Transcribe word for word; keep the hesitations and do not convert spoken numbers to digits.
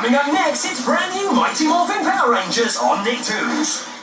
Coming up next, it's brand new Mighty Morphin Power Rangers on Nicktoons.